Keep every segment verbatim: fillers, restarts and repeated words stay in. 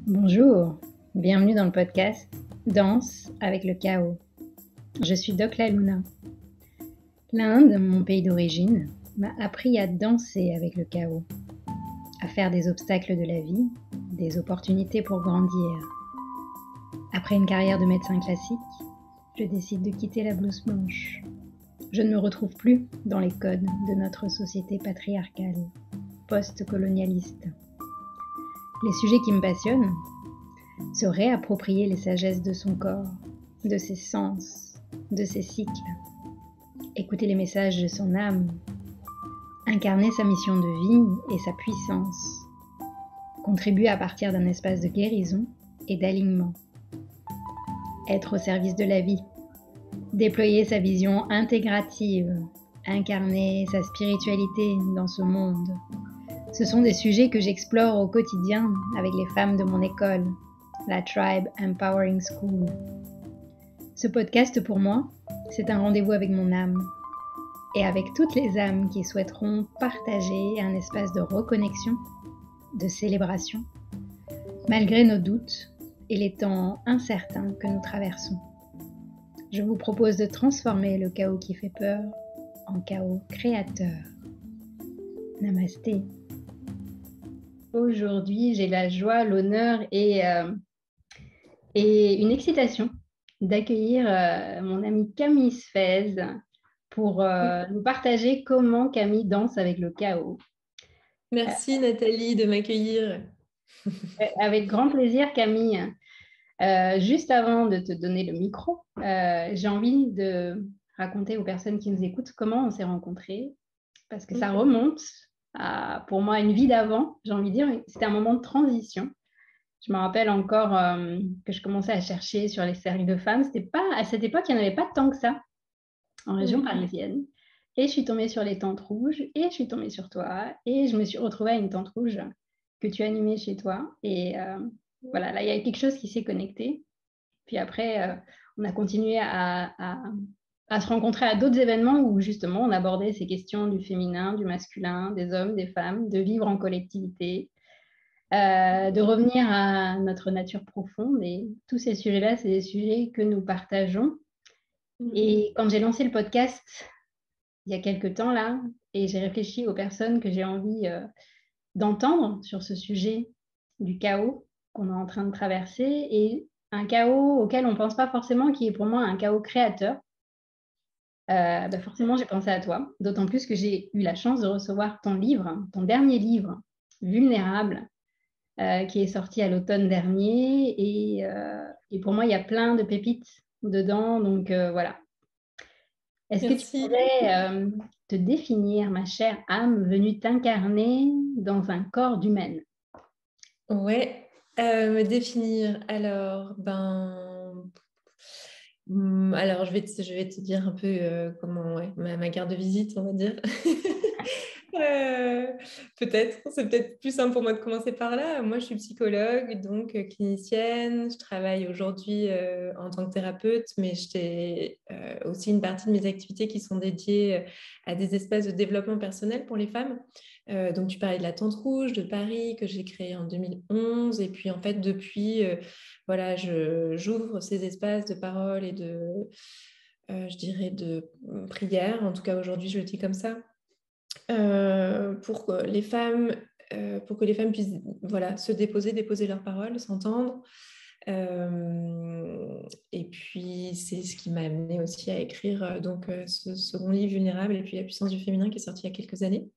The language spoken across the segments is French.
Bonjour, bienvenue dans le podcast Danse avec le chaos. Je suis Doc La Luna. L'Inde, mon pays d'origine, m'a appris à danser avec le chaos, à faire des obstacles de la vie, des opportunités pour grandir. Après une carrière de médecin classique, je décide de quitter la blouse blanche. Je ne me retrouve plus dans les codes de notre société patriarcale, post-colonialiste. Les sujets qui me passionnent, se réapproprier les sagesses de son corps, de ses sens, de ses cycles, écouter les messages de son âme, incarner sa mission de vie et sa puissance, contribuer à partir d'un espace de guérison et d'alignement, être au service de la vie, déployer sa vision intégrative, incarner sa spiritualité dans ce monde. Ce sont des sujets que j'explore au quotidien avec les femmes de mon école, la Tribe Empowering School. Ce podcast pour moi, c'est un rendez-vous avec mon âme et avec toutes les âmes qui souhaiteront partager un espace de reconnexion, de célébration, malgré nos doutes et les temps incertains que nous traversons. Je vous propose de transformer le chaos qui fait peur en chaos créateur. Namasté. Aujourd'hui, j'ai la joie, l'honneur et, euh, et une excitation d'accueillir euh, mon amie Camille Sfez pour euh, nous partager comment Camille danse avec le chaos. Merci Nathalie de m'accueillir. Avec grand plaisir Camille. Euh, juste avant de te donner le micro, euh, j'ai envie de raconter aux personnes qui nous écoutent comment on s'est rencontrés, parce que ça remonte à, pour moi, une vie d'avant, j'ai envie de dire, c'était un moment de transition. Je me rappelle encore euh, que je commençais à chercher sur les cercles de femmes. C'était pas, à cette époque, il n'y en avait pas tant que ça en région mmh. parisienne. Et je suis tombée sur les Tentes Rouges et je suis tombée sur toi. Et je me suis retrouvée à une Tente Rouge que tu animais chez toi. Et euh, voilà, là, il y a quelque chose qui s'est connecté. Puis après, euh, on a continué à, à, à se rencontrer à d'autres événements où justement, on abordait ces questions du féminin, du masculin, des hommes, des femmes, de vivre en collectivité. Euh, de revenir à notre nature profonde, et tous ces sujets-là, c'est des sujets que nous partageons. Mmh. Et quand j'ai lancé le podcast il y a quelques temps là, et j'ai réfléchi aux personnes que j'ai envie euh, d'entendre sur ce sujet du chaos qu'on est en train de traverser, et un chaos auquel on ne pense pas forcément, qui est pour moi un chaos créateur, euh, bah forcément j'ai pensé à toi, d'autant plus que j'ai eu la chance de recevoir ton livre, ton dernier livre, Vulnérable, Euh, qui est sorti à l'automne dernier. Et, euh, et pour moi, il y a plein de pépites dedans. Donc euh, voilà. Est-ce Merci. que tu pourrais euh, te définir, ma chère âme venue t'incarner dans un corps d'humaine? Ouais, euh, me définir. Alors, ben... Alors, je vais te, je vais te dire un peu euh, comment, ouais, ma, ma carte de visite, on va dire. Euh, peut-être, c'est peut-être plus simple pour moi de commencer par là. Moi, je suis psychologue, donc euh, clinicienne. Je travaille aujourd'hui euh, en tant que thérapeute, mais j'ai euh, aussi une partie de mes activités qui sont dédiées à des espaces de développement personnel pour les femmes. Euh, donc, tu parlais de la Tente Rouge de Paris que j'ai créée en deux mille onze. Et puis, en fait, depuis, euh, voilà, je, j'ouvre ces espaces de parole et de, euh, je dirais, de prière. En tout cas, aujourd'hui, je le dis comme ça. Euh, pour que les femmes, euh, pour que les femmes puissent voilà, se déposer, déposer leurs paroles, s'entendre. Euh, et puis, c'est ce qui m'a amené aussi à écrire euh, donc, euh, ce second livre, Vulnérable, et puis La puissance du féminin, qui est sorti il y a quelques années.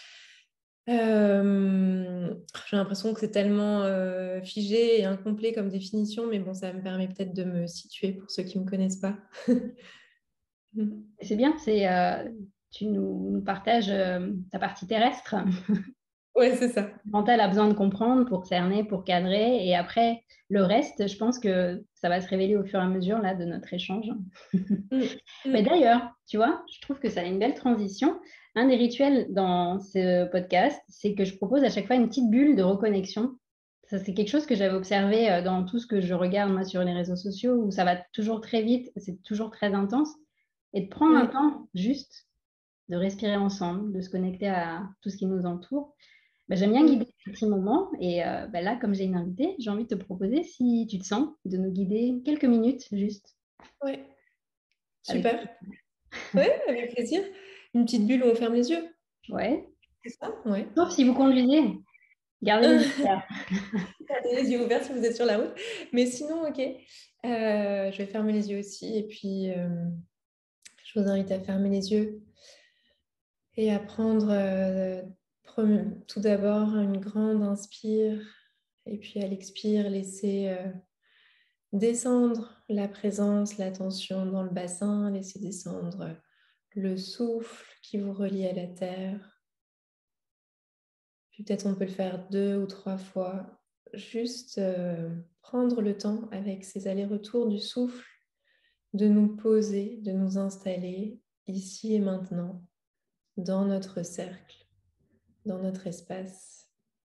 Euh, j'ai l'impression que c'est tellement euh, figé et incomplet comme définition, mais bon, ça me permet peut-être de me situer pour ceux qui ne me connaissent pas. C'est bien, c'est, euh, tu nous, nous partages euh, ta partie terrestre. Ouais, c'est ça. Le mental a besoin de comprendre pour cerner, pour cadrer. Et après, le reste, je pense que ça va se révéler au fur et à mesure là, de notre échange. Mm. Mais d'ailleurs, tu vois, je trouve que ça a une belle transition. Un des rituels dans ce podcast, c'est que je propose à chaque fois une petite bulle de reconnexion. Ça, c'est quelque chose que j'avais observé dans tout ce que je regarde moi sur les réseaux sociaux, où ça va toujours très vite, c'est toujours très intense. Et de prendre un temps juste de respirer ensemble, de se connecter à tout ce qui nous entoure. Bah, j'aime bien Mm. guider ces petits moments. Et euh, bah, là, comme j'ai une invitée, j'ai envie de te proposer, si tu te sens, de nous guider quelques minutes juste. Ouais, Avec... super. Ouais, avec plaisir. Une petite bulle où on ferme les yeux. Ouais. C'est ça? Ouais. Sauf si vous conduisez, gardez les yeux ouverts. Gardez les yeux ouverts si vous êtes sur la route. Mais sinon, ok. Euh, je vais fermer les yeux aussi. Et puis, euh, je vous invite à fermer les yeux et à prendre euh, pre- tout d'abord une grande inspire. Et puis à l'expire, laissez euh, descendre la présence, l'attention dans le bassin. Laissez descendre le souffle qui vous relie à la terre. Puis peut-être on peut le faire deux ou trois fois. Juste euh, prendre le temps avec ces allers-retours du souffle, de nous poser, de nous installer ici et maintenant, dans notre cercle, dans notre espace.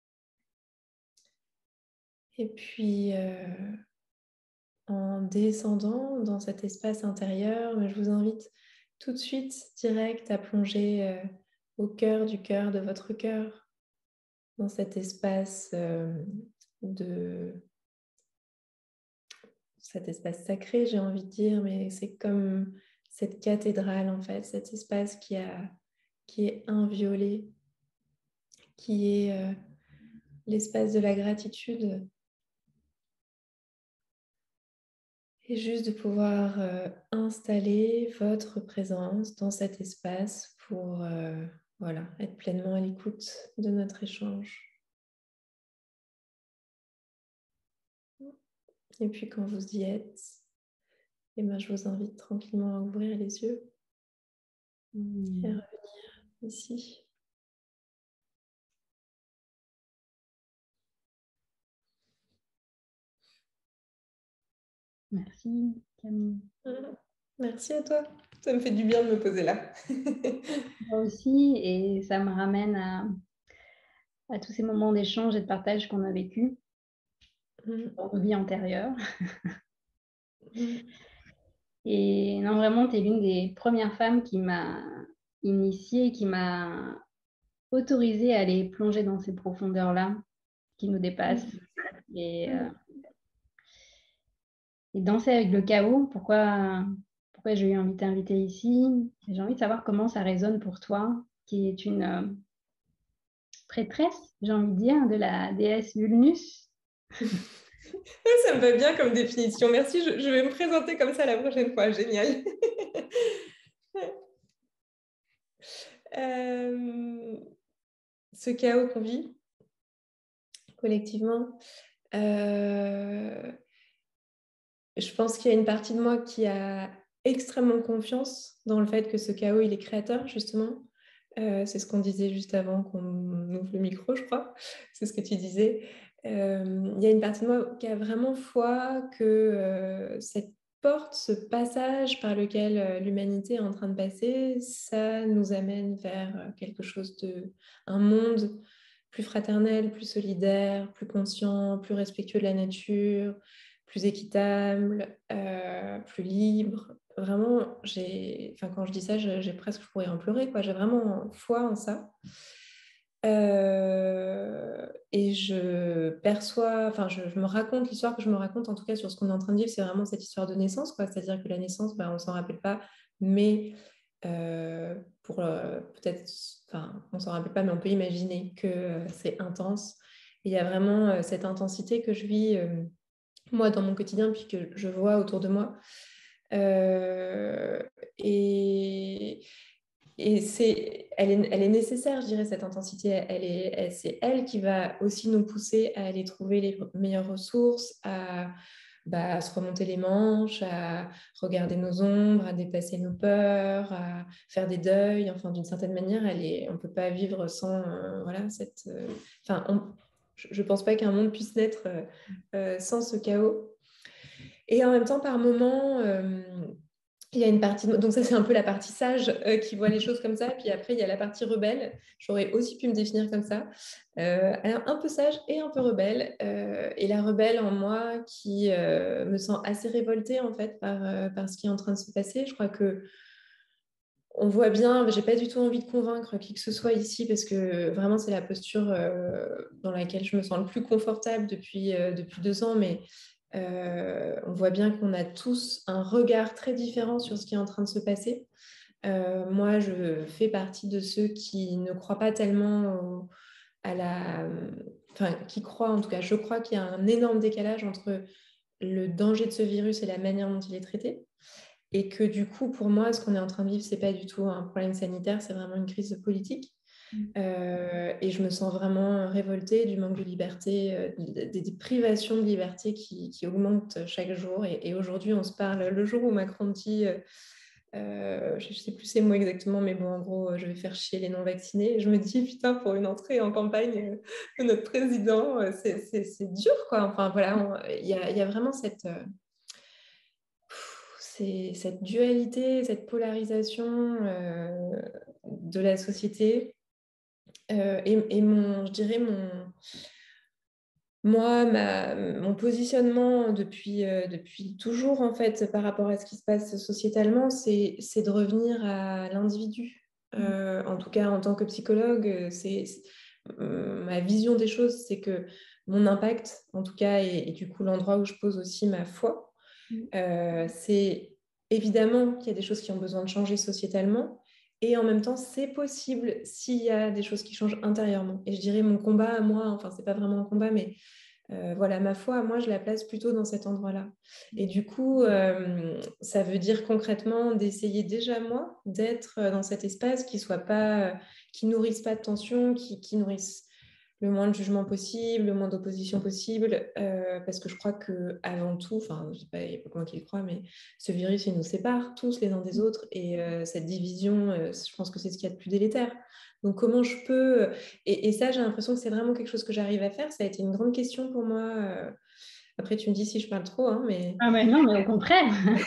Et puis, euh, en descendant dans cet espace intérieur, je vous invite tout de suite, direct, à plonger euh, au cœur du cœur de votre cœur, dans cet espace euh, de cet espace sacré, j'ai envie de dire, mais c'est comme cette cathédrale, en fait, cet espace qui, a, qui est inviolé, qui est euh, l'espace de la gratitude. Et juste de pouvoir euh, installer votre présence dans cet espace pour euh, voilà, être pleinement à l'écoute de notre échange. Et puis quand vous y êtes, eh ben, je vous invite tranquillement à ouvrir les yeux et à Hmm. revenir ici. Merci, Camille. Merci à toi. Ça me fait du bien de me poser là. Moi aussi, et ça me ramène à, à tous ces moments d'échange et de partage qu'on a vécu dans nos vies antérieures. Et non, vraiment, tu es l'une des premières femmes qui m'a initiée, qui m'a autorisée à aller plonger dans ces profondeurs-là qui nous dépassent. Et, euh, et danser avec le chaos, pourquoi, pourquoi j'ai eu envie de t'inviter ici? J'ai envie de savoir comment ça résonne pour toi, qui est une euh, prêtresse, j'ai envie de dire, de la déesse Vulnus. Ça me va bien comme définition. Merci, je, je vais me présenter comme ça la prochaine fois. Génial. euh, ce chaos qu'on vit collectivement, euh, je pense qu'il y a une partie de moi qui a extrêmement confiance dans le fait que ce chaos, il est créateur, justement. Euh, c'est ce qu'on disait juste avant qu'on ouvre le micro, je crois. C'est ce que tu disais. Euh, il y a une partie de moi qui a vraiment foi que euh, cette porte, ce passage par lequel euh, l'humanité est en train de passer, ça nous amène vers quelque chose de... un monde plus fraternel, plus solidaire, plus conscient, plus respectueux de la nature, plus équitable, euh, plus libre. Vraiment, j'ai, enfin, quand je dis ça, j'ai presque, je pourrais en pleurer, quoi. J'ai vraiment foi en ça. Euh, et je perçois, enfin, je, je me raconte l'histoire que je me raconte, en tout cas sur ce qu'on est en train de vivre, c'est vraiment cette histoire de naissance, quoi. C'est-à-dire que la naissance, ben, on ne s'en rappelle pas, mais euh, pour euh, peut-être, enfin, on ne s'en rappelle pas, mais on peut imaginer que euh, c'est intense. Et il y a vraiment euh, cette intensité que je vis, euh, moi, dans mon quotidien, puis que je vois autour de moi. Euh, et et c'est, elle, est, elle est nécessaire, je dirais, cette intensité. Elle est, elle, c'est elle qui va aussi nous pousser à aller trouver les meilleures ressources, à, bah, à se remonter les manches, à regarder nos ombres, à dépasser nos peurs, à faire des deuils. Enfin, d'une certaine manière, elle est, on ne peut pas vivre sans, euh, voilà, cette... Euh, enfin, on, je ne pense pas qu'un monde puisse naître euh, euh, sans ce chaos. Et en même temps, par moments... Euh, il y a une partie, de... donc ça c'est un peu la partie sage euh, qui voit les choses comme ça, puis après il y a la partie rebelle, j'aurais aussi pu me définir comme ça, euh, un peu sage et un peu rebelle, euh, et la rebelle en moi qui euh, me sent assez révoltée en fait par, euh, par ce qui est en train de se passer. Je crois que on voit bien, j'ai pas du tout envie de convaincre qui que ce soit ici parce que vraiment c'est la posture euh, dans laquelle je me sens le plus confortable depuis, euh, depuis deux ans, mais euh, on voit bien qu'on a tous un regard très différent sur ce qui est en train de se passer. Euh, moi, je fais partie de ceux qui ne croient pas tellement au- à la... Enfin, qui croient, en tout cas, je crois qu'il y a un énorme décalage entre le danger de ce virus et la manière dont il est traité. Et que du coup, pour moi, ce qu'on est en train de vivre, ce n'est pas du tout un problème sanitaire, c'est vraiment une crise politique. Euh, et je me sens vraiment révoltée du manque de liberté, euh, des, des privations de liberté qui, qui augmentent chaque jour. Et, et aujourd'hui, on se parle le jour où Macron dit, euh, euh, je ne sais plus ces mots exactement, mais bon, en gros, je vais faire chier les non-vaccinés. Je me dis, putain, pour une entrée en campagne euh, de notre président, euh, c'est, c'est, c'est dur, quoi. Enfin, voilà, il y a, y a vraiment cette... Euh, c'est cette dualité, cette polarisation euh, de la société euh, et, et mon, je dirais mon, moi, ma, mon positionnement depuis, euh, depuis toujours en fait par rapport à ce qui se passe sociétalement, c'est, c'est de revenir à l'individu. Euh, en tout cas, en tant que psychologue, c'est, c'est- ma vision des choses, c'est que mon impact, en tout cas, et, et du coup l'endroit où je pose aussi ma foi, euh, c'est évidemment qu'il y a des choses qui ont besoin de changer sociétalement, et en même temps, c'est possible s'il y a des choses qui changent intérieurement. Et je dirais mon combat à moi, enfin, c'est pas vraiment un combat, mais euh, voilà, ma foi, moi, je la place plutôt dans cet endroit-là. Et du coup, euh, ça veut dire concrètement d'essayer déjà, moi, d'être dans cet espace qui soit pas, qui nourrisse pas de tension, qui, qui nourrisse le moins de jugement possible, le moins d'opposition possible, euh, parce que je crois que avant tout, enfin, je sais pas, il n'y a pas que moi qui le crois, mais ce virus, il nous sépare tous les uns des autres, et euh, cette division, euh, je pense que c'est ce qu'il y a de plus délétère. Donc, comment je peux... Et, et ça, j'ai l'impression que c'est vraiment quelque chose que j'arrive à faire. Ça a été une grande question pour moi. euh, Après, tu me dis si je parle trop, hein, mais Ah mais non, mais au contraire.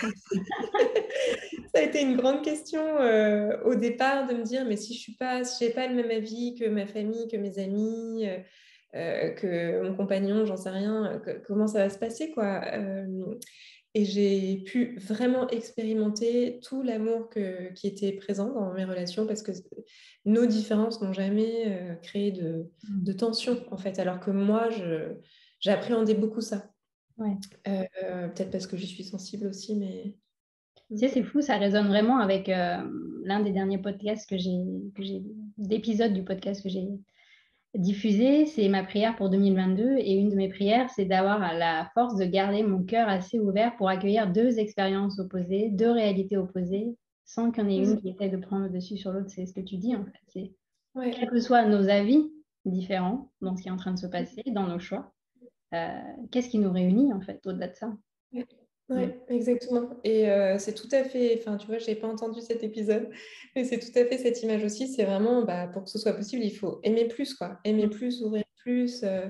ça a été une grande question euh, au départ de me dire, mais si je suis pas, si j'ai pas le même avis que ma famille, que mes amis, euh, euh, que mon compagnon, j'en sais rien, euh, que- comment ça va se passer, quoi. Euh, et j'ai pu vraiment expérimenter tout l'amour que- qui était présent dans mes relations parce que nos différences n'ont jamais euh, créé de, de tension, en fait, alors que moi, je, j'appréhendais beaucoup ça. Ouais. Euh, peut-être parce que j'y suis sensible aussi, mais... Tu sais, c'est fou, ça résonne vraiment avec euh, l'un des derniers podcasts que j'ai, que j'ai, d'épisodes du podcast que j'ai diffusé. C'est ma prière pour deux mille vingt-deux. Et une de mes prières, c'est d'avoir la force de garder mon cœur assez ouvert pour accueillir deux expériences opposées, deux réalités opposées, sans qu'il y en ait une qui essaie de prendre le dessus sur l'autre. C'est ce que tu dis, en fait. C'est, Ouais. quels que soient nos avis différents dans ce qui est en train de se passer, dans nos choix, euh, qu'est-ce qui nous réunit, en fait, au-delà de ça? Ouais, Mm. ouais, exactement. Et euh, c'est tout à fait, enfin, tu vois, je n'ai pas entendu cet épisode, mais c'est tout à fait cette image aussi. C'est vraiment, bah, pour que ce soit possible, il faut aimer plus, quoi. Aimer plus, ouvrir plus. euh,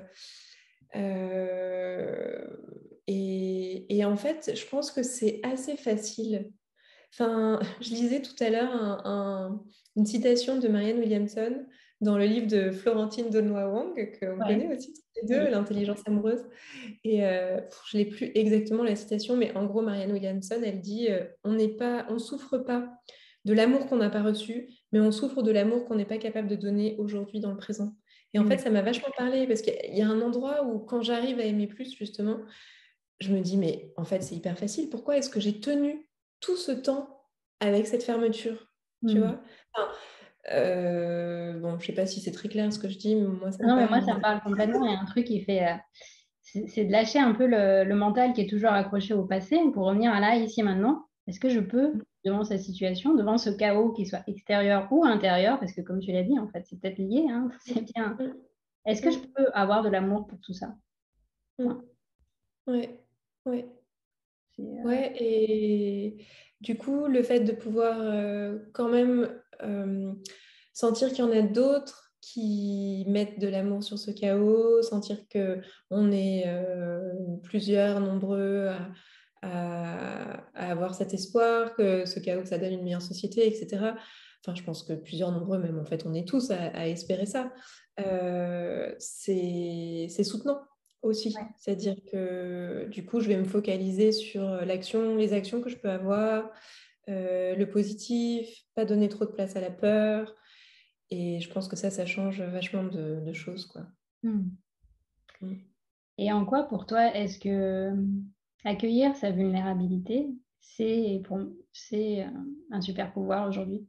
euh, et, et en fait, je pense que c'est assez facile. Enfin, je lisais tout à l'heure un- un- une citation de Marianne Williamson dans le livre de Florentine Donois-Wang, qu'on Ouais. connaît aussi toutes les deux, Oui. L'intelligence amoureuse. Et euh, je ne l'ai plus exactement la citation, mais en gros, Marianne Williamson, elle dit euh, on n'est pas, on souffre pas de l'amour qu'on n'a pas reçu, mais on souffre de l'amour qu'on n'est pas capable de donner aujourd'hui dans le présent. Et en fait, Mm. ça m'a vachement parlé parce qu'il y a un endroit où, quand j'arrive à aimer plus, justement, je me dis mais en fait, c'est hyper facile. Pourquoi est-ce que j'ai tenu tout ce temps avec cette fermeture, tu Mm. vois? Enfin, euh, bon, je sais pas si c'est très clair ce que je dis, mais moi, ça me Non, mais moi, parle. ça Mais... me parle complètement. Il y a un truc qui fait, euh, c'est c'est de lâcher un peu le, le mental qui est toujours accroché au passé pour revenir à là, ici, maintenant. Est-ce que je peux, devant cette situation, devant ce chaos, qui soit extérieur ou intérieur, parce que comme tu l'as dit, en fait, c'est peut-être lié, hein, c'est bien. Est-ce que je Mm, peux avoir de l'amour pour tout ça? mm, Point. mm. Ouais, ouais. C'est, euh, Ouais, et du coup, le fait de pouvoir euh, quand même euh, sentir qu'il y en a d'autres qui mettent de l'amour sur ce chaos, sentir que on est euh, plusieurs, nombreux à, à- à avoir cet espoir, que ce chaos, ça donne une meilleure société, et cetera. Enfin, je pense que plusieurs, nombreux, même en fait, on est tous à, à espérer ça. Euh, c'est c'est soutenant aussi. ouais. C'est-à-dire que du coup, je vais me focaliser sur l'action, les actions que je peux avoir, euh, le positif, pas donner trop de place à la peur. Et je pense que ça, ça change vachement de, de choses, quoi. Hmm. Mm. Et en quoi, pour toi, est-ce que euh, accueillir sa vulnérabilité, c'est pour c'est euh, un super pouvoir aujourd'hui?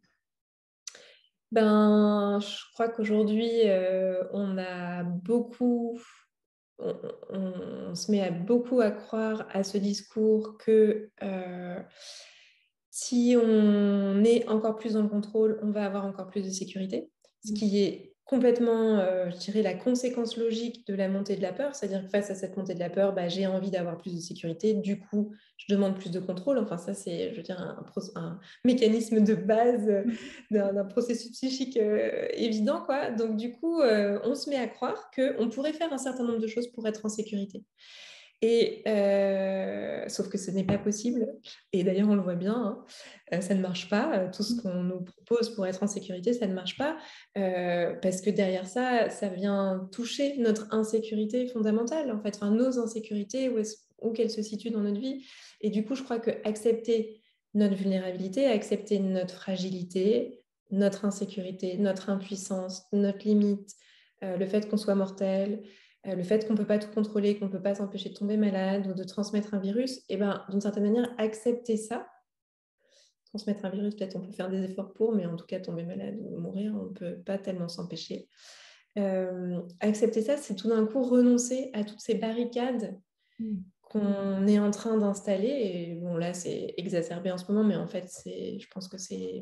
Ben, je crois qu'aujourd'hui, euh, on a beaucoup, on, on- on se met à beaucoup à croire à ce discours que euh, si on est encore plus dans le contrôle, on va avoir encore plus de sécurité, ce qui est complètement, euh, je dirais, la conséquence logique de la montée de la peur. C'est-à-dire que face à cette montée de la peur, bah, j'ai envie d'avoir plus de sécurité, du coup, je demande plus de contrôle. Enfin, ça, c'est, je veux dire, un, un mécanisme de base euh, d'un, d'un processus psychique euh, évident, quoi. Donc, du coup, euh, on se met à croire qu'on pourrait faire un certain nombre de choses pour être en sécurité. Et euh, sauf que ce n'est pas possible. Et d'ailleurs, on le voit bien, hein, euh, ça ne marche pas. Euh, Tout ce qu'on nous propose pour être en sécurité, ça ne marche pas. Euh, parce que derrière ça, ça vient toucher notre insécurité fondamentale, en fait, enfin, nos insécurités, où, est-ce- où qu'elles se situent dans notre vie. Et du coup, je crois que accepter notre vulnérabilité, accepter notre fragilité, notre insécurité, notre impuissance, notre limite, euh, le fait qu'on soit mortel, euh, le fait qu'on ne peut pas tout contrôler, qu'on ne peut pas s'empêcher de tomber malade ou de transmettre un virus, et ben, d'une certaine manière, accepter ça, transmettre un virus, peut-être on peut faire des efforts pour, mais en tout cas, tomber malade ou mourir, on ne peut pas tellement s'empêcher. Euh, accepter ça, c'est tout d'un coup renoncer à toutes ces barricades Mm. qu'on est en train d'installer. Et bon, là, c'est exacerbé en ce moment, mais en fait, c'est, je pense que c'est...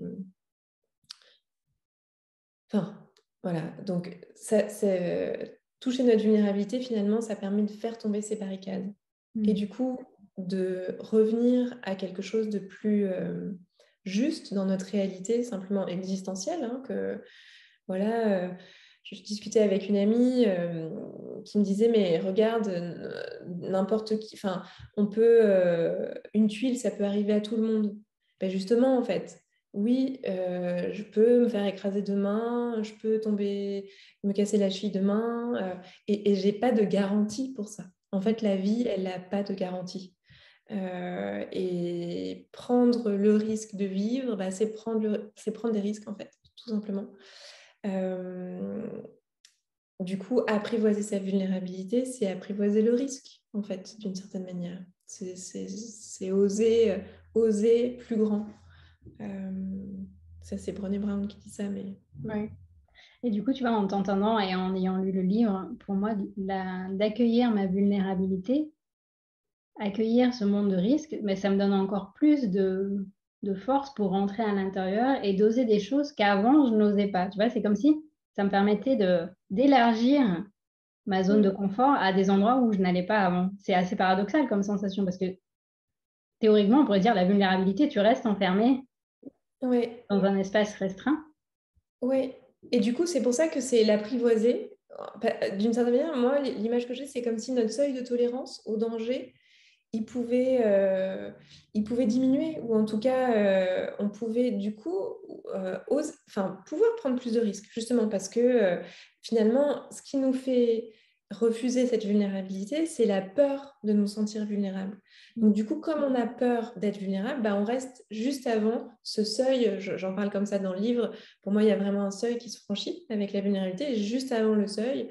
Enfin, voilà. Donc, ça, c'est... toucher notre vulnérabilité, finalement, ça permet de faire tomber ces barricades. Et Mm. du coup, de revenir à quelque chose de plus euh, juste dans notre réalité, simplement existentielle, hein, que, voilà, euh, je discutais avec une amie euh, qui me disait, mais regarde, euh, n'importe qui, enfin, on peut, euh, une tuile, ça peut arriver à tout le monde. Ben justement, en fait, oui, euh, je peux me faire écraser demain, je peux tomber, me casser la cheville demain, euh, et, et j'ai pas de garantie pour ça. En fait, la vie, elle n'a pas de garantie. Euh, et prendre le risque de vivre, bah, c'est prendre, le- c'est prendre des risques, en fait, tout simplement. Euh, du coup, apprivoiser sa vulnérabilité, c'est apprivoiser le risque, en fait, d'une certaine manière. C'est, c'est, c'est oser, euh, oser plus grand. Euh, ça, c'est Brené Brown qui dit ça, mais... Ouais. Et du coup, tu vois, en t'entendant et en ayant lu le livre, pour moi, la- d'accueillir ma vulnérabilité, accueillir ce monde de risques, mais ça me donne encore plus de, de force pour rentrer à l'intérieur et d'oser des choses qu'avant, je n'osais pas. Tu vois, c'est comme si ça me permettait de, d'élargir ma zone de Mm. confort à des endroits où je n'allais pas avant. C'est assez paradoxal comme sensation parce que théoriquement, on pourrait dire la vulnérabilité, tu restes enfermé Ouais, dans un espace restreint. ouais. Et du coup, c'est pour ça que c'est l'apprivoiser. D'une certaine manière, moi, l'image que j'ai, c'est comme si notre seuil de tolérance au danger, il pouvait, euh, il pouvait diminuer, ou en tout cas, euh, on pouvait du coup euh, ose- enfin, pouvoir prendre plus de risques, justement parce que euh, finalement, ce qui nous fait refuser cette vulnérabilité, c'est la peur de nous sentir vulnérables. Donc du coup, comme on a peur d'être vulnérable, bah, on reste juste avant ce seuil, je- j'en parle comme ça dans le livre, pour moi, il y a vraiment un seuil qui se franchit avec la vulnérabilité, et juste avant le seuil,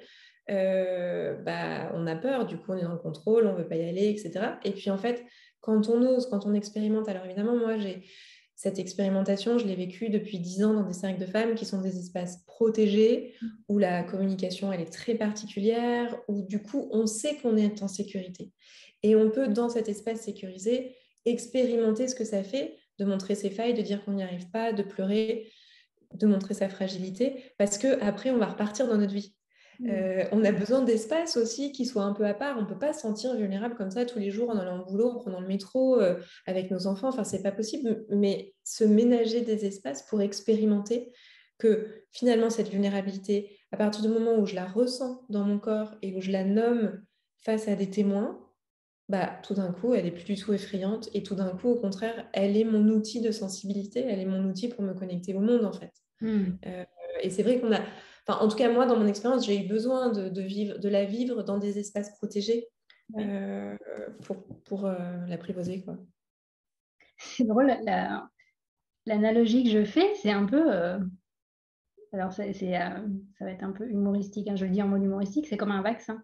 euh, bah, on a peur, du coup on est dans le contrôle, on ne veut pas y aller, et cetera. Et puis en fait, quand on ose, quand on expérimente, alors évidemment, moi j'ai cette expérimentation, je l'ai vécue depuis dix ans dans des cercles de femmes qui sont des espaces protégés, où la communication elle est très particulière, où du coup on sait qu'on est en sécurité. Et on peut, dans cet espace sécurisé, expérimenter ce que ça fait de montrer ses failles, de dire qu'on n'y arrive pas, de pleurer, de montrer sa fragilité, parce qu'après on va repartir dans notre vie. Euh, on a besoin d'espace aussi qui soit un peu à part. On ne peut pas se sentir vulnérable comme ça tous les jours en allant au boulot, en prenant le métro, euh, avec nos enfants. Enfin, c'est pas possible. Mais se ménager des espaces pour expérimenter que finalement, cette vulnérabilité, à partir du moment où je la ressens dans mon corps et où je la nomme face à des témoins, bah, tout d'un coup, elle est plus du tout effrayante. Et tout d'un coup, au contraire, elle est mon outil de sensibilité. Elle est mon outil pour me connecter au monde, en fait. Mm. Euh, et c'est vrai qu'on a, enfin, en tout cas, moi, dans mon expérience, j'ai eu besoin de, de, vivre, de la vivre dans des espaces protégés Ouais. euh, pour, pour euh, l'apprivoiser, quoi. C'est drôle, la- l'analogie que je fais, c'est un peu... euh, alors, c'est, c'est, euh, ça va être un peu humoristique, hein, je le dis en mode humoristique, c'est comme un vaccin.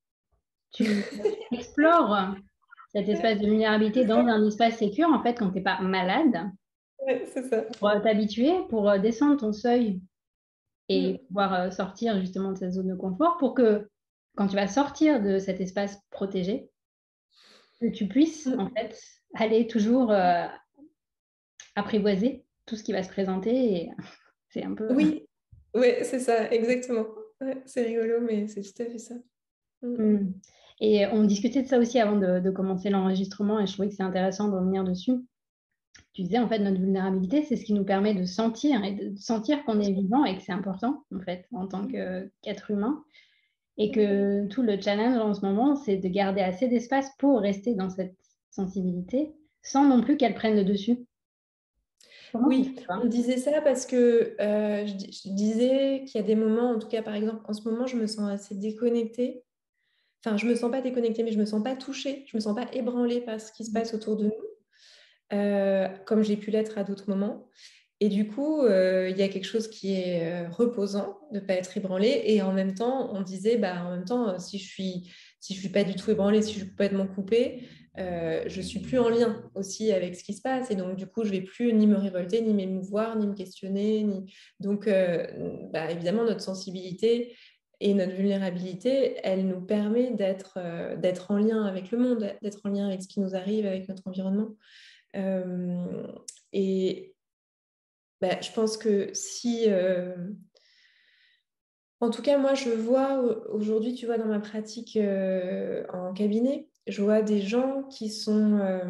Tu explores cet espace de vulnérabilité dans un espace sécure, en fait, quand tu n'es pas malade, Ouais, c'est ça. pour euh, t'habituer, pour euh, descendre ton seuil et Mm. pouvoir euh, sortir justement de cette zone de confort, pour que quand tu vas sortir de cet espace protégé, que tu puisses, en Mm. fait, aller toujours euh, apprivoiser tout ce qui va se présenter. Et c'est un peu... Oui, ouais, c'est ça, exactement. Ouais, c'est rigolo, mais c'est tout à fait ça. Mm. Hmm. Et on discutait de ça aussi avant de, de commencer l'enregistrement et je trouvais que c'est intéressant de revenir dessus. Tu disais, en fait, notre vulnérabilité, c'est ce qui nous permet de sentir et de sentir qu'on est vivant et que c'est important, en fait, en tant que- qu'être humain. Et que tout le challenge en ce moment, c'est de garder assez d'espace pour rester dans cette sensibilité sans non plus qu'elle prenne le dessus. Comment tu Oui, fais ça? on disait ça parce que euh, je, di- je disais qu'il y a des moments, en tout cas par exemple, en ce moment, je me sens assez déconnectée. Enfin, je me sens pas déconnectée, mais je me sens pas touchée, je me sens pas ébranlée par ce qui se passe autour de nous, euh, comme j'ai pu l'être à d'autres moments. Et du coup, euh, il y a quelque chose qui est euh, reposant de ne pas être ébranlé. Et en même temps, on disait, bah, en même temps, euh, si je suis, si je suis pas du tout ébranlée, si je suis complètement coupée, euh, je suis plus en lien aussi avec ce qui se passe. Et donc, du coup, je vais plus ni me révolter, ni m'émouvoir, ni me questionner. Ni... Donc, euh, bah, évidemment, notre sensibilité et notre vulnérabilité, elle nous permet d'être euh, d'être en lien avec le monde, d'être en lien avec ce qui nous arrive, avec notre environnement. Euh, et bah, je pense que si... euh, En tout cas, moi, je vois aujourd'hui, tu vois, dans ma pratique euh, en cabinet, je vois des gens qui sont, euh,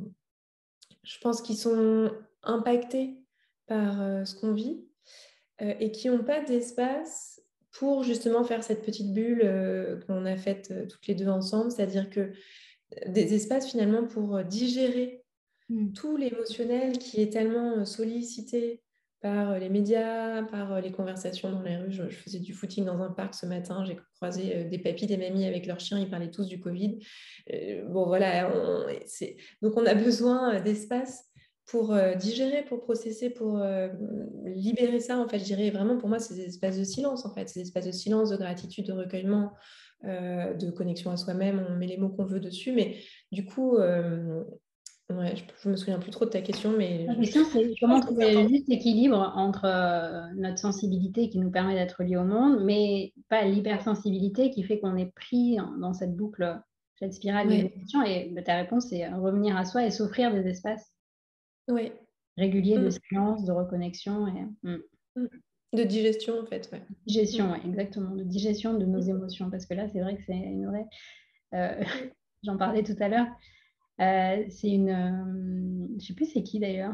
je pense, qui sont impactés par euh, ce qu'on vit euh, et qui n'ont pas d'espace pour justement faire cette petite bulle euh, qu'on a faite euh, toutes les deux ensemble, c'est-à-dire que des espaces finalement pour euh, digérer Hmm. tout l'émotionnel qui est tellement euh, sollicité par euh, les médias, par euh, les conversations dans les rues. Je, je faisais du footing dans un parc ce matin, j'ai croisé euh, des papis, des mamies avec leurs chiens, ils parlaient tous du Covid. Euh, bon, voilà, on, c'est... donc on a besoin euh, d'espace pour euh, digérer, pour processer, pour euh, libérer ça. En fait, je dirais vraiment, pour moi, c'est des espaces de silence, en fait, c'est des espaces de silence, de gratitude, de recueillement, euh, de connexion à soi-même. On met les mots qu'on veut dessus, mais du coup, euh, ouais, je ne me souviens plus trop de ta question, mais La je, question, c'est je comment pense que c'est trouver le important. juste équilibre entre euh, notre sensibilité qui nous permet d'être lié au monde, mais pas l'hypersensibilité qui fait qu'on est pris en- dans cette boucle, cette spirale Ouais, d'émotions. Et bah, ta réponse, c'est revenir à soi et s'offrir des espaces ouais. réguliers de Mm, silence, de reconnexion et mm, mm. De digestion, en fait, ouais. Mm, digestion, ouais, exactement, de digestion de nos mm, émotions. Parce que là, c'est vrai que c'est une vraie... euh, mm. j'en parlais tout à l'heure. Euh, c'est une... euh, je ne sais plus c'est qui d'ailleurs.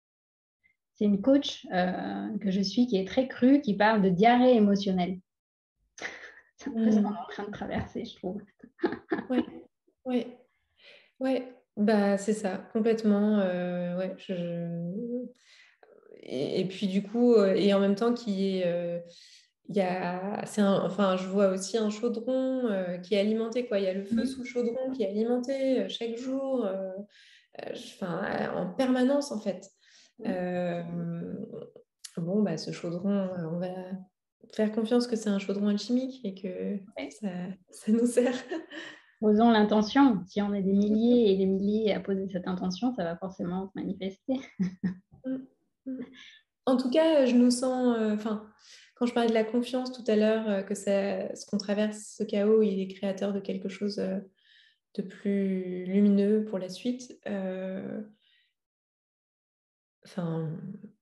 C'est une coach euh, que je suis qui est très crue, qui parle de diarrhée émotionnelle. C'est un peu ce qu'on est Mm. en train de traverser, je trouve. Ouais, ouais, ouais. Bah, c'est ça, complètement. euh, ouais, je, je- Et, et puis, du coup, euh, et en même temps, qui est. euh, il y a, c'est un- enfin, je vois aussi un chaudron euh, qui est alimenté, quoi. Il y a le feu sous le chaudron qui est alimenté euh, chaque jour, euh, euh, enfin, euh, en permanence, en fait. Euh, bon, bah, ce chaudron, euh, on va faire confiance que c'est un chaudron alchimique et que Ouais. ça, ça nous sert. Posons l'intention. Si on est des milliers et des milliers à poser cette intention, ça va forcément se manifester. En tout cas, je nous sens, euh, enfin, quand je parlais de la confiance tout à l'heure, euh, que ça, ce qu'on traverse, ce chaos, il est créateur de quelque chose euh, de plus lumineux pour la suite. Euh, Enfin,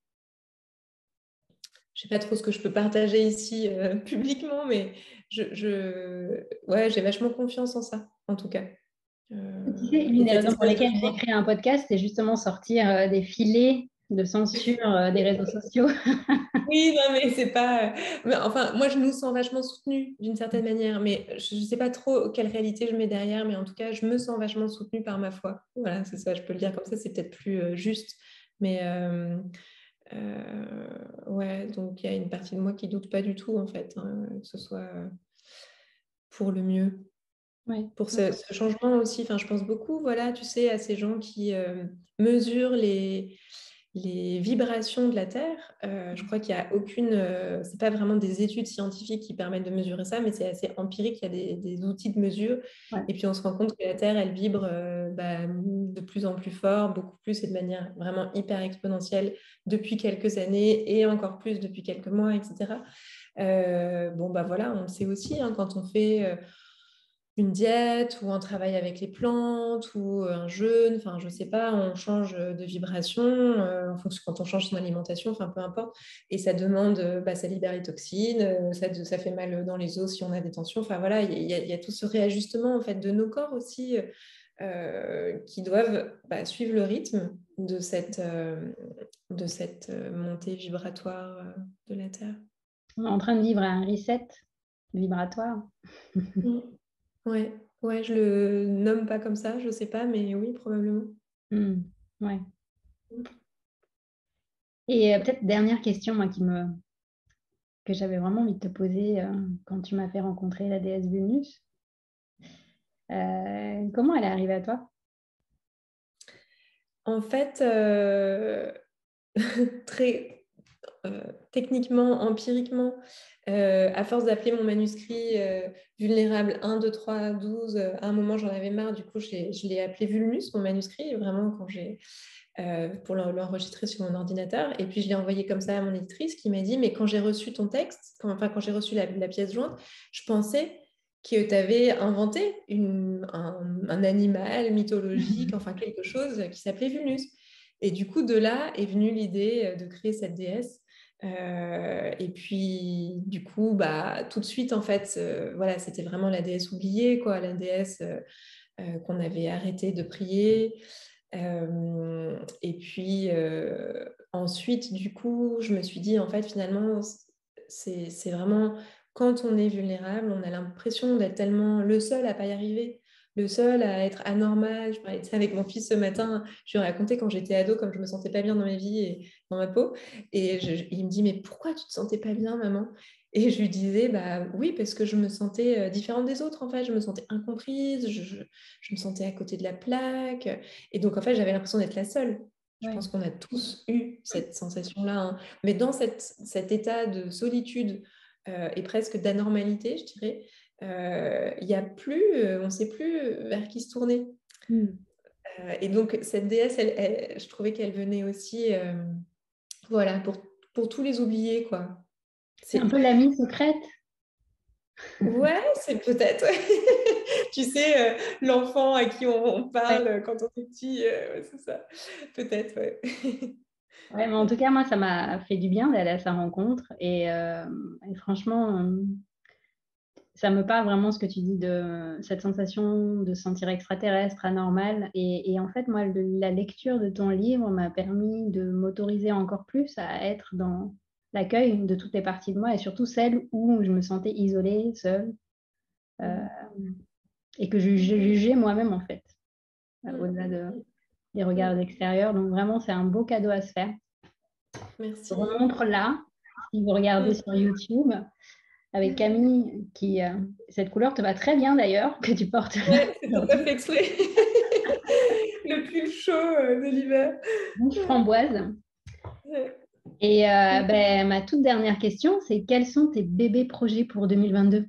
je sais pas trop ce que je peux partager ici euh, publiquement, mais je, je... Ouais, j'ai vachement confiance en ça, en tout cas. Tu sais, Euh, l'une et des cet raisons pour espace de lesquelles j'ai joie. créé un podcast, c'est justement sortir euh, des filets de censure euh, des réseaux sociaux. Oui, non, mais c'est pas. Mais enfin, moi, je nous sens vachement soutenus d'une certaine manière, mais je ne sais pas trop quelle réalité je mets derrière, mais en tout cas, je me sens vachement soutenue par ma foi. Voilà, c'est ça, je peux le dire comme ça, c'est peut-être plus euh, juste, mais euh, euh, ouais, donc il y a une partie de moi qui doute pas du tout, en fait, hein, que ce soit euh, pour le mieux. Oui. Pour ce, ce changement aussi, enfin, je pense beaucoup, voilà, tu sais, à ces gens qui euh, mesurent les les vibrations de la Terre, euh, je crois qu'il n'y a aucune... Euh, c'est pas vraiment des études scientifiques qui permettent de mesurer ça, mais c'est assez empirique, il y a des, des outils de mesure. Ouais. Et puis on se rend compte que la Terre, elle vibre euh, bah, de plus en plus fort, beaucoup plus et de manière vraiment hyper exponentielle depuis quelques années et encore plus depuis quelques mois, et cetera. Euh, bon, bah voilà, on le sait aussi, hein, quand on fait... Euh, une diète ou un travail avec les plantes ou un jeûne, enfin je sais pas, on change de vibration euh, en fonction quand on change son alimentation, enfin peu importe, et ça demande, euh, bah, ça libère les toxines, euh, ça, ça fait mal dans les os si on a des tensions, enfin voilà, il y, y, y a tout ce réajustement en fait de nos corps aussi euh, qui doivent bah, suivre le rythme de cette, euh, de cette montée vibratoire euh, de la Terre. On est en train de vivre un reset vibratoire. Mmh. Ouais, ouais, je le nomme pas comme ça, je sais pas, mais oui, probablement. Mmh, ouais. Et euh, peut-être dernière question, moi, qui me... que j'avais vraiment envie de te poser euh, quand tu m'as fait rencontrer la déesse Vénus. Euh, comment elle est arrivée à toi? En fait, euh, très euh, techniquement, empiriquement, euh, à force d'appeler mon manuscrit euh, vulnérable un, deux, trois, douze, euh, à un moment j'en avais marre, du coup je l'ai, je l'ai appelé Vulnus, mon manuscrit, vraiment quand j'ai, euh, pour l'enregistrer sur mon ordinateur. Et puis je l'ai envoyé comme ça à mon éditrice qui m'a dit, mais quand j'ai reçu ton texte, quand, enfin quand j'ai reçu la, la pièce jointe, je pensais que tu avais inventé une, un, un animal mythologique, enfin quelque chose qui s'appelait Vulnus. Et du coup, de là est venue l'idée de créer cette déesse. Euh, et puis, du coup, bah, tout de suite, en fait, euh, voilà, c'était vraiment la déesse oubliée, quoi, la déesse euh, euh, qu'on avait arrêté de prier. Euh, et puis, euh, ensuite, du coup, je me suis dit, en fait, finalement, c'est, c'est vraiment quand on est vulnérable, on a l'impression d'être tellement le seul à pas y arriver, le seul à être anormal. Je parlais de ça avec mon fils ce matin. Je lui ai raconté quand j'étais ado, comme je me sentais pas bien dans ma vie et dans ma peau. Et je, il me dit, mais pourquoi tu te sentais pas bien, maman? Et je lui disais, bah oui, parce que je me sentais différente des autres, en fait. Je me sentais incomprise, je, je, je me sentais à côté de la plaque. Et donc, en fait, j'avais l'impression d'être la seule. Je Ouais. pense qu'on a tous eu cette sensation-là. Hein. Mais dans cette, cet état de solitude euh, et presque d'anormalité, je dirais, euh, il y a plus, euh, on ne sait plus vers qui se tourner. Mm. Euh, et donc, cette déesse, elle, elle, je trouvais qu'elle venait aussi euh, voilà, pour, pour tous les oubliés, quoi. C'est un C'est... peu l'amie secrète. Ouais, c'est peut-être. Tu sais, euh, l'enfant à qui on, on parle Ouais. quand on est petit, euh, ouais, c'est ça. Peut-être, ouais. Ouais, mais en tout cas, moi, ça m'a fait du bien d'aller à sa rencontre. Et, euh, et franchement, euh, ça me parle vraiment ce que tu dis de cette sensation de se sentir extraterrestre, anormal. Et, et en fait, moi, le- la lecture de ton livre m'a permis de m'autoriser encore plus à être dans l'accueil de toutes les parties de moi et surtout celles où je me sentais isolée, seule, euh, et que je je jugeais moi-même, en fait, euh, au-delà de, des regards extérieurs. Donc, vraiment, c'est un beau cadeau à se faire. Je Merci. vous montre là, si vous regardez sur YouTube, avec Camille, qui, euh, cette couleur te va très bien d'ailleurs, que tu portes là Ouais, c'est pas aujourd'hui. fait exprès. Le pull chaud euh, de l'hiver. Rouge framboise. Ouais. Et euh, ben, ma toute dernière question, c'est quels sont tes bébés projets pour deux mille vingt-deux?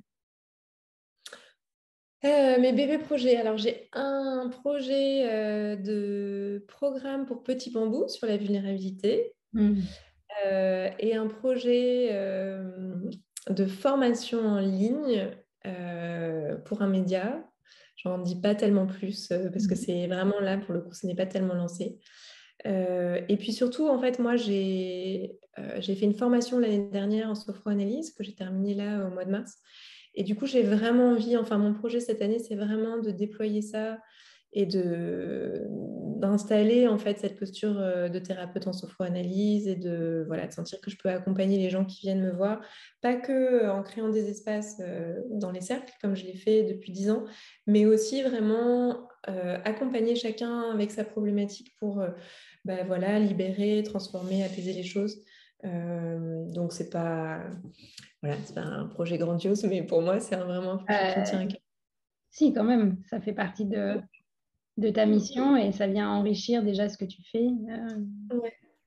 Euh, mes bébés projets. Alors, j'ai un projet euh, de programme pour Petit Bambou sur la vulnérabilité Hmm. euh, et un projet euh, de formation en ligne euh, pour un média. J'en dis pas tellement plus euh, parce que c'est vraiment là, pour le coup, ce n'est pas tellement lancé. Euh, et puis surtout, en fait, moi, j'ai euh, j'ai fait une formation l'année dernière en sophroanalyse que j'ai terminée là au mois de mars. Et du coup, j'ai vraiment envie, enfin, mon projet cette année, c'est vraiment de déployer ça et de d'installer en fait cette posture euh, de thérapeute en sophroanalyse et de voilà de sentir que je peux accompagner les gens qui viennent me voir, pas que en créant des espaces euh, dans les cercles comme je l'ai fait depuis dix ans, mais aussi vraiment euh, accompagner chacun avec sa problématique pour euh, bah, voilà, libérer, transformer, apaiser les choses. Euh, donc, c'est pas, voilà, c'est pas un projet grandiose, mais pour moi, c'est un- vraiment un projet qui me Euh, tient à cœur. si, quand même, ça fait partie de, de ta mission et ça vient enrichir déjà ce que tu fais. Euh, Ouais.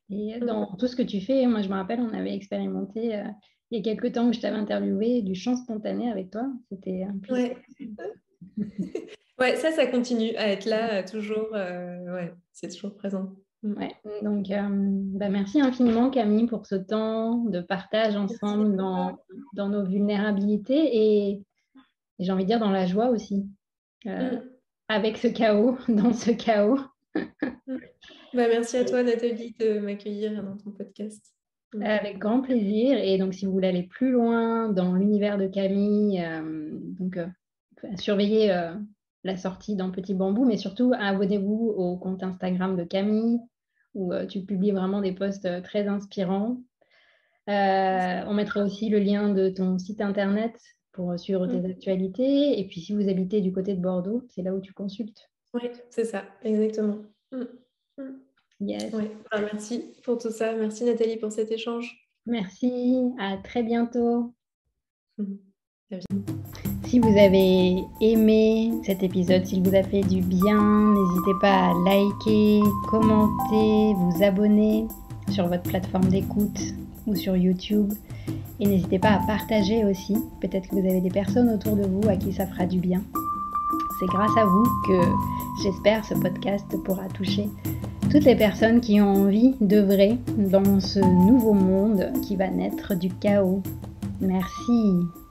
Et dans tout ce que tu fais, moi je me rappelle, on avait expérimenté euh, il y a quelques temps où je t'avais interviewé du chant spontané avec toi. C'était un plaisir. Ouais. Ouais, ça, ça continue à être là, euh, toujours. euh, ouais, c'est toujours présent. Mm. Ouais. Donc, euh, bah, merci infiniment Camille pour ce temps de partage ensemble dans, dans nos vulnérabilités et, et j'ai envie de dire dans la joie aussi, euh, Mm. avec ce chaos, dans ce chaos. Mm. Bah, merci à toi, Nathalie, de m'accueillir dans ton podcast. Mm. Avec grand plaisir. Et donc, si vous voulez aller plus loin dans l'univers de Camille, euh, donc euh, surveillez euh, la sortie dans Petit Bambou, mais surtout abonnez-vous au compte Instagram de Camille, où euh, tu publies vraiment des posts euh, très inspirants. Euh, on mettra aussi le lien de ton site internet pour suivre tes Mm. actualités. Et puis, si vous habitez du côté de Bordeaux, c'est là où tu consultes. Oui, c'est ça, exactement. Mm. Mm. Yes. Ouais. Alors, merci pour tout ça. Merci, Nathalie, pour cet échange. Merci. À très bientôt. Mm. Si vous avez aimé cet épisode, s'il vous a fait du bien, n'hésitez pas à liker, commenter, vous abonner sur votre plateforme d'écoute ou sur YouTube. Et n'hésitez pas à partager aussi. Peut-être que vous avez des personnes autour de vous à qui ça fera du bien. C'est grâce à vous que j'espère ce podcast pourra toucher toutes les personnes qui ont envie d'œuvrer dans ce nouveau monde qui va naître du chaos. Merci.